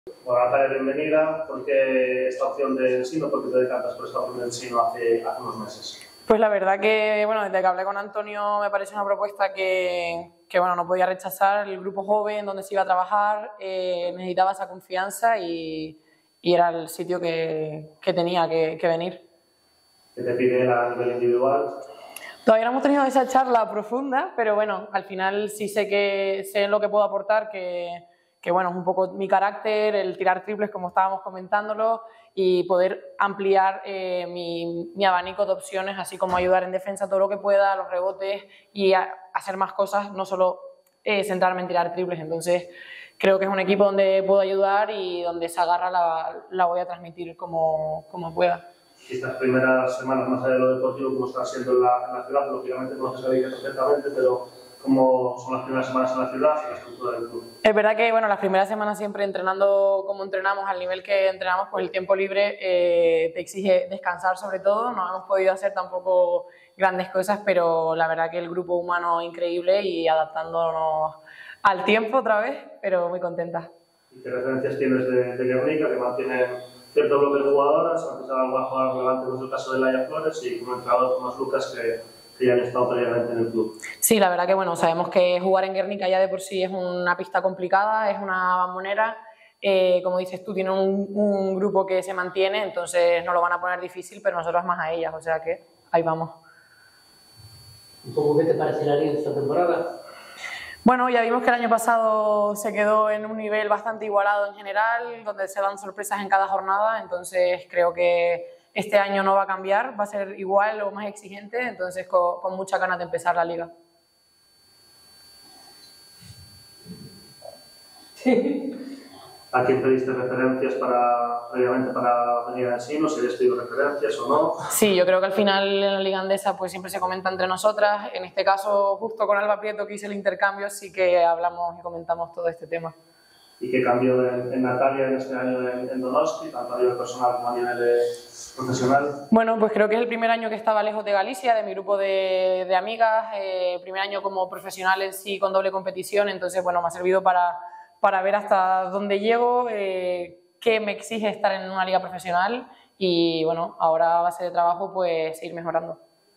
Bueno, Natalia, bienvenida. ¿Por qué esta opción de Ensino? ¿Por qué te decantas por esta opción de Ensino hace unos meses? Pues la verdad que, bueno, desde que hablé con Antonio me parece una propuesta que bueno, no podía rechazar. El grupo joven donde se iba a trabajar necesitaba esa confianza y era el sitio que tenía que venir. ¿Qué te pide a nivel individual? Todavía no hemos tenido esa charla profunda, pero bueno, al final sí sé lo que puedo aportar, que bueno, es un poco mi carácter, el tirar triples como estábamos comentándolo y poder ampliar mi abanico de opciones, así como ayudar en defensa todo lo que pueda, los rebotes y hacer más cosas, no solo centrarme en tirar triples. Entonces creo que es un equipo donde puedo ayudar y donde esa garra la voy a transmitir como pueda. Estas primeras semanas, más allá de lo deportivo, como está siendo en la ciudad, lógicamente no se sabe perfectamente, pero ¿cómo son las primeras semanas en la ciudad y la estructura del club? Es verdad que bueno, las primeras semanas siempre entrenando como entrenamos, al nivel que entrenamos, pues el tiempo libre te exige descansar sobre todo. No hemos podido hacer tampoco grandes cosas, pero la verdad que el grupo humano es increíble y adaptándonos al tiempo otra vez, pero muy contenta. ¿Y qué referencias tienes de Guernica, que mantiene cierto bloque de jugadoras, aunque sea alguna jugadora relevante, como es el caso de Laia Flores, y como entrenador Tomás Lucas, que ya han estado previamente en el club? Sí, la verdad que bueno, sabemos que jugar en Guernica ya de por sí es una pista complicada, es una bombonera. Como dices tú, tiene un grupo que se mantiene, entonces no lo van a poner difícil, pero nosotros más a ellas, o sea que ahí vamos. ¿Un poco qué te parece la liga esta temporada? Bueno, ya vimos que el año pasado se quedó en un nivel bastante igualado en general, donde se dan sorpresas en cada jornada, entonces creo que este año no va a cambiar, va a ser igual o más exigente, entonces con mucha ganas de empezar la liga. ¿A quién pediste referencias previamente para venir a Ensino? ¿Si habéis pedido referencias o no? Sí, yo creo que al final en la Liga Andesa pues siempre se comenta entre nosotras. En este caso, justo con Alba Prieto, que hice el intercambio, sí que hablamos y comentamos todo este tema. ¿Y qué cambió en Natalia en este año en Donosti, tanto a nivel personal como a nivel profesional? Bueno, pues creo que es el primer año que estaba lejos de Galicia, de mi grupo de amigas, primer año como profesional en sí con doble competición, entonces bueno, me ha servido para ver hasta dónde llego, qué me exige estar en una liga profesional y bueno, ahora a base de trabajo pues seguir mejorando.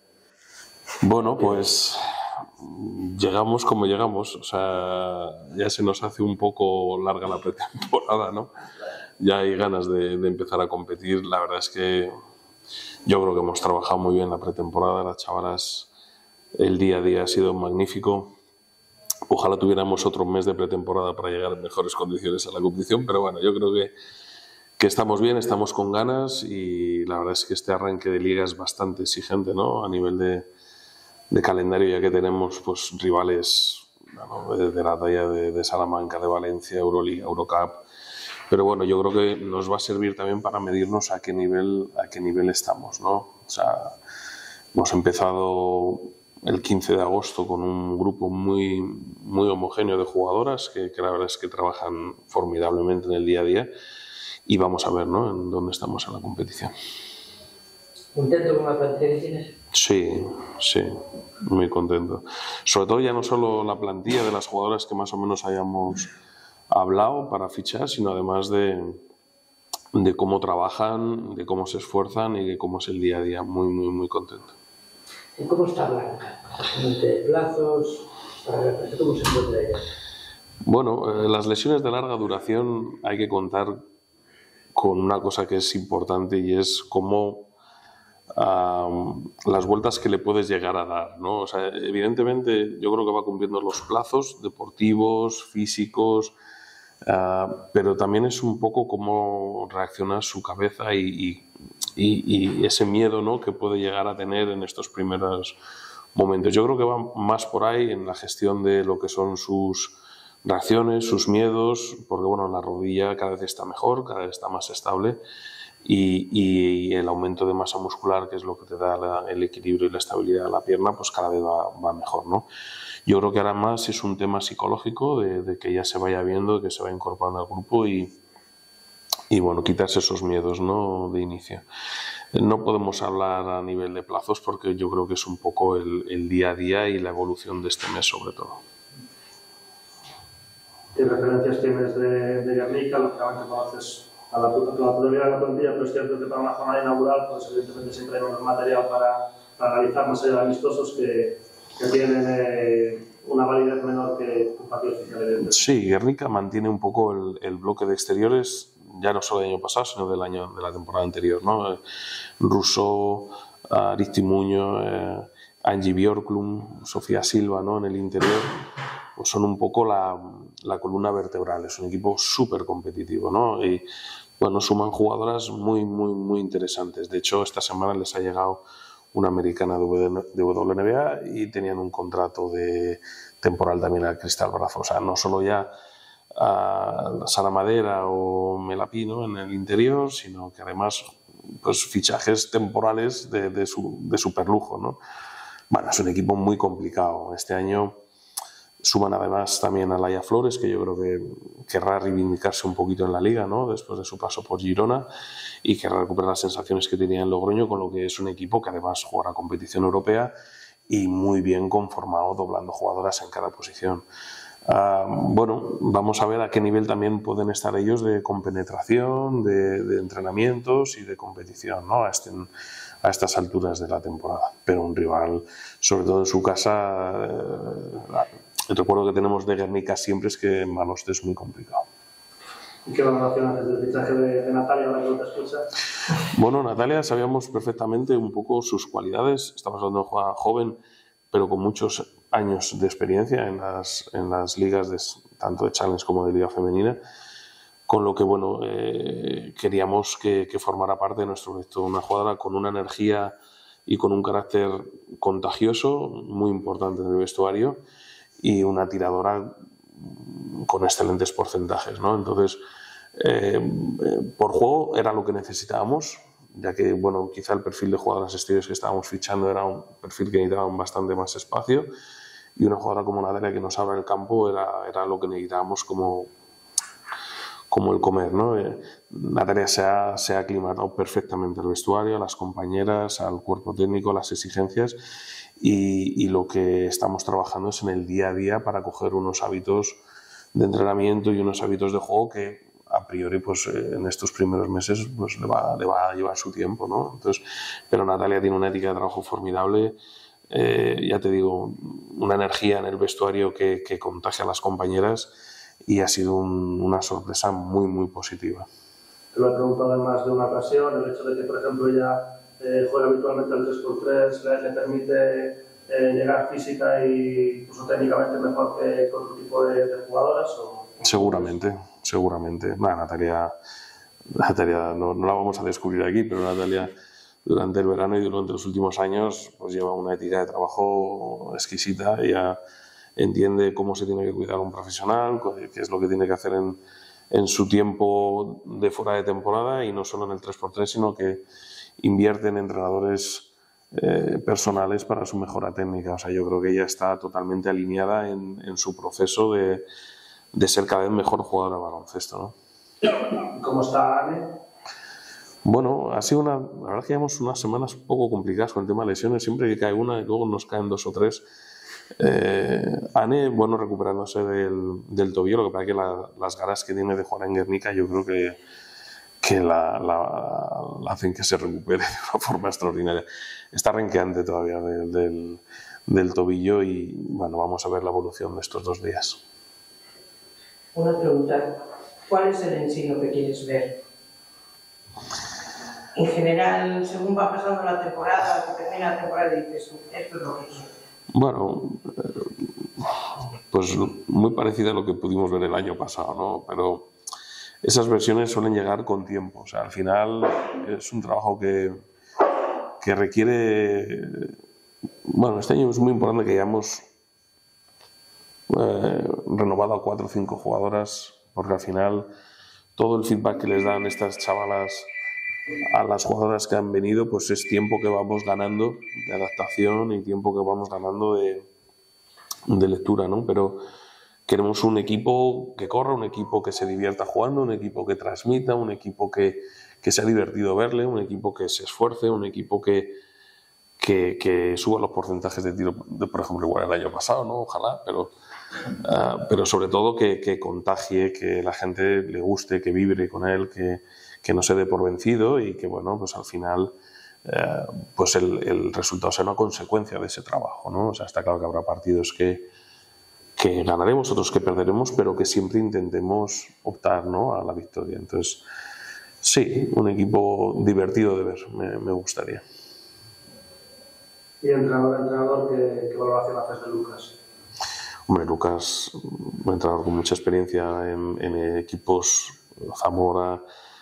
Bueno, pues llegamos como llegamos, o sea, ya se nos hace un poco larga la pretemporada, ¿no? Ya hay ganas de empezar a competir. La verdad es que yo creo que hemos trabajado muy bien la pretemporada, las chavalas, el día a día ha sido magnífico. Ojalá tuviéramos otro mes de pretemporada para llegar en mejores condiciones a la competición, pero bueno, yo creo que estamos bien, estamos con ganas y la verdad es que este arranque de liga es bastante exigente, ¿no? A nivel de calendario, ya que tenemos pues rivales, bueno, de la talla de Salamanca, de Valencia, Euroliga, Eurocup, pero bueno, yo creo que nos va a servir también para medirnos a qué nivel estamos, ¿no? O sea, hemos empezado el 15 de agosto con un grupo muy homogéneo de jugadoras que la verdad es que trabajan formidablemente en el día a día y vamos a ver, ¿no?, en dónde estamos en la competición. ¿Contento con la plantilla que tienes? Sí, muy contento. Sobre todo ya no solo la plantilla de las jugadoras que más o menos hayamos hablado para fichar, sino además de cómo trabajan, de cómo se esfuerzan y de cómo es el día a día. Muy contento. ¿Y cómo está Blanca? ¿De plazos? ¿Cómo se encuentra ella? Bueno, las lesiones de larga duración hay que contar con una cosa que es importante y es cómo las vueltas que le puedes llegar a dar, ¿no? O sea, evidentemente yo creo que va cumpliendo los plazos deportivos, físicos, pero también es un poco cómo reacciona su cabeza y ese miedo, ¿no?, que puede llegar a tener en estos primeros momentos. Yo creo que va más por ahí en la gestión de lo que son sus reacciones, sus miedos, porque bueno, la rodilla cada vez está mejor, cada vez está más estable y el aumento de masa muscular, que es lo que te da el equilibrio y la estabilidad de la pierna, pues cada vez va mejor, ¿no? Yo creo que ahora más es un tema psicológico de que ya se vaya viendo, que se va incorporando al grupo y bueno, quitarse esos miedos, ¿no?, de inicio. No podemos hablar a nivel de plazos porque yo creo que es un poco el día a día y la evolución de este mes sobre todo. ¿Qué referencias tienes de Guernica? Lógicamente conoces a la totalidad de la plantilla, pero es cierto que para una jornada inaugural, pues evidentemente siempre hay menos material para analizar más allá de amistosos que tienen una validez menor que un partido oficial. Sí, Guernica mantiene un poco el bloque de exteriores, ya no solo del año pasado, sino de la temporada anterior, ¿no? Rousseau, Aristimuño, Angie Björklund, Sofía Silva, ¿no? En el interior, pues son un poco la columna vertebral. Es un equipo súper competitivo, ¿no? Y bueno, suman jugadoras muy interesantes. De hecho, esta semana les ha llegado una americana de WNBA y tenían un contrato de temporal también al Cristal Brazo. O sea, no solo ya a Sara Madera o Melapino en el interior, sino que además pues fichajes temporales de superlujo, ¿no? Bueno, es un equipo muy complicado. Este año suman además también a Laia Flores, que yo creo que querrá reivindicarse un poquito en la Liga, ¿no? Después de su paso por Girona, y querrá recuperar las sensaciones que tenía en Logroño, con lo que es un equipo que además jugará competición europea y muy bien conformado, doblando jugadoras en cada posición. Bueno, vamos a ver a qué nivel también pueden estar ellos de compenetración, de entrenamientos y de competición, ¿no? A estas alturas de la temporada. Pero un rival, sobre todo en su casa, el recuerdo que tenemos de Guernica siempre es que en Baloste es muy complicado. ¿Y qué valoración haces del fichaje de Natalia, ahora que no te escucha? Bueno, Natalia sabíamos perfectamente un poco sus cualidades. Estamos hablando de una jugadora joven, pero con muchos años de experiencia en las ligas tanto de Challenge como de Liga Femenina, con lo que bueno, queríamos que formara parte de nuestro proyecto, una jugadora con una energía y con un carácter contagioso muy importante en el vestuario y una tiradora con excelentes porcentajes, ¿no? Entonces, por juego era lo que necesitábamos, ya que bueno, quizá el perfil de jugadoras exteriores que estábamos fichando era un perfil que necesitaba bastante más espacio, y una jugadora como Natalia que nos abra el campo era lo que necesitábamos como el comer, ¿no? Natalia se ha aclimatado perfectamente al vestuario, a las compañeras, al cuerpo técnico, a las exigencias, y lo que estamos trabajando es en el día a día para coger unos hábitos de entrenamiento y unos hábitos de juego que a priori pues en estos primeros meses pues le va a llevar su tiempo, ¿no? Entonces, pero Natalia tiene una ética de trabajo formidable, ya te digo, una energía en el vestuario que contagia a las compañeras, y ha sido una sorpresa muy positiva. Te lo he preguntado en más de una ocasión, el hecho de que, por ejemplo, ella juega habitualmente el 3x3 le permite llegar física y incluso técnicamente mejor que con otro tipo de jugadoras. Seguramente. Bueno, Natalia no la vamos a descubrir aquí, pero Natalia durante el verano y durante los últimos años pues lleva una ética de trabajo exquisita. Ella entiende cómo se tiene que cuidar un profesional, qué es lo que tiene que hacer en su tiempo de fuera de temporada, y no solo en el 3x3, sino que invierte en entrenadores personales para su mejora técnica. O sea, yo creo que ella está totalmente alineada en su proceso de ser cada vez mejor jugadora de baloncesto, ¿no? ¿Cómo está Anne? Bueno, ha sido la verdad es que llevamos unas semanas un poco complicadas con el tema de lesiones. Siempre que cae una y luego nos caen dos o tres. Anne, bueno, recuperándose del tobillo, lo que pasa es que las ganas que tiene de jugar en Guernica yo creo que la hacen que se recupere de una forma extraordinaria. Está renqueante todavía del tobillo, y bueno, vamos a ver la evolución de estos 2 días. Una pregunta, ¿cuál es el ensino que quieres ver? En general, según va pasando la temporada, que termina la temporada, dices, esto es lo que quiero. Bueno, pues muy parecido a lo que pudimos ver el año pasado, ¿no? Pero esas versiones suelen llegar con tiempo. O sea, al final es un trabajo que requiere... Bueno, este año es muy importante que hayamos renovado a 4 o 5 jugadoras, porque al final todo el feedback que les dan estas chavalas a las jugadoras que han venido, pues es tiempo que vamos ganando de adaptación y tiempo que vamos ganando de lectura, ¿no? Pero queremos un equipo que corra, un equipo que se divierta jugando, un equipo que transmita, un equipo que sea divertido verle, un equipo que se esfuerce, un equipo que suba los porcentajes de tiro, por ejemplo, igual el año pasado, ¿no? Ojalá, pero pero sobre todo que contagie, que la gente le guste, que vibre con él, que no se dé por vencido y que, bueno, pues al final pues el resultado sea una consecuencia de ese trabajo, ¿no? O sea, está claro que habrá partidos que ganaremos, otros que perderemos, pero que siempre intentemos optar, ¿no?, a la victoria. Entonces, sí, un equipo divertido de ver, me gustaría. ¿Y entrenador qué valoración haces de Lucas? Hombre, Lucas, un entrenador con mucha experiencia en equipos Zamora,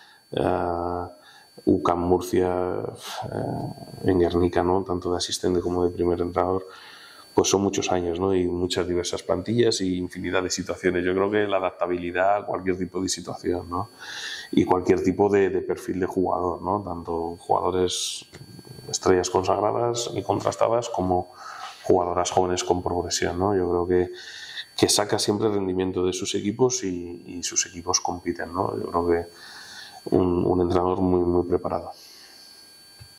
UCAM Murcia, en Guernica, ¿no?, tanto de asistente como de primer entrenador, pues son muchos años, ¿no?, y muchas diversas plantillas y infinidad de situaciones. Yo creo que la adaptabilidad a cualquier tipo de situación, ¿no?, y cualquier tipo de perfil de jugador, ¿no?, tanto jugadores estrellas consagradas y contrastadas como jugadoras jóvenes con progresión, ¿no? Yo creo que saca siempre el rendimiento de sus equipos y sus equipos compiten, ¿no? Yo creo que un entrenador muy, muy preparado.